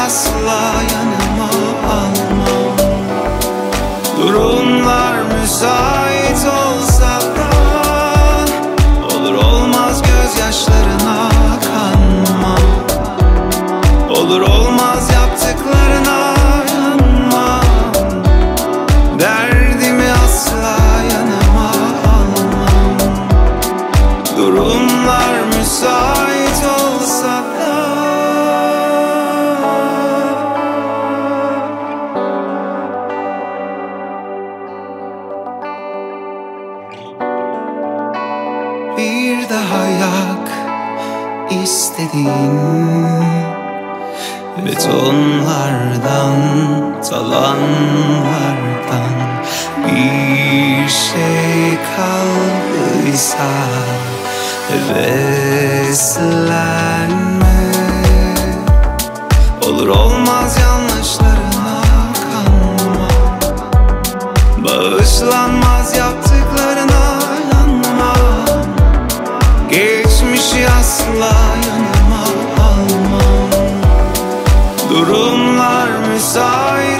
asla yanıma almam. Durumlar müsait olsa da olur olmaz gözyaşlarına kanmam. Olur olmaz yaptıklarına yanmam. Derdimi asla yanıma almam. Durumlar müsait olsa da. Bir daha yak istediğin betonlardan, talanlardan bir şey kaldıysa heveslenme. Olur olmaz yanlışlarına kanma. Bağışlanmaz yaptıklarına yanma. Geçmişi asla yanıma almam. Durumlar müsait